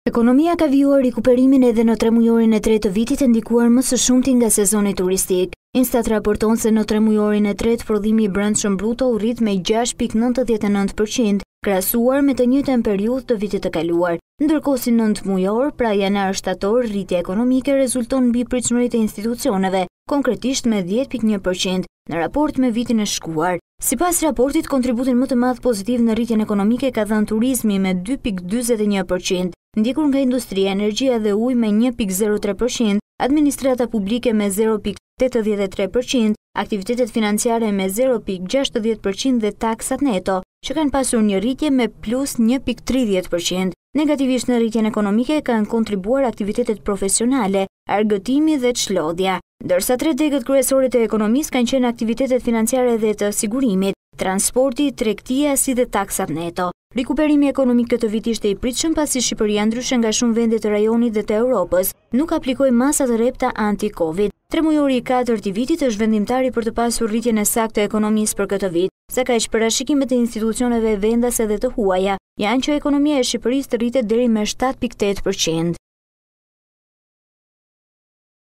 Ekonomia ka vijuar rikuperimin edhe në tremujorin e tretë të vitit e ndikuar më së shumti nga sezoni turistik. Instat raporton se në tremujorin e tretë prodhimi i brendshëm bruto u rrit me 6,99%, krahasuar me të njëjtën periudhë të vitit të kaluar. Ndërkohë si 9 mujor, pra janar-shtator, rritja ekonomike rezulton mbi pritshmëritë e institucioneve, konkretisht me 10,1% në raport me vitin e shkuar. Sipas raportit, kontributin më të madh pozitiv në rritjen ekonomike ka dhënë turizmi me 2,41%, ndjekur nga industria, energjia dhe uji me 1,03%, administrata publike me 0,83%, aktivitetet financiare me 0,60% dhe taksat neto, që kanë pasur një rritje me plus 1,30%. Negativisht në rritjen ekonomike kanë kontribuar aktivitetet profesionale, argëtimi dhe çlodhja, ndërsa tre degët kryesore të ekonomisë kanë qenë aktivitetet financiare dhe të sigurimit, transporti, tregtia si dhe taksat neto. Rikuperimi ekonomik këtë vit ishte i pritshëm pasi Shqipëria, ndryshe nga shumë vende të rajonit dhe të Europës, nuk aplikoi masa të rrepta anti-Covid. Tremujori i katërt i vitit është vendimtari për të pasur rritjen e saktë të ekonomisë për këtë vit. Sa kaq parashikimet e institucioneve vendase dhe të huaja janë që ekonomia e Shqipërisë të rritet deri me 7,8%.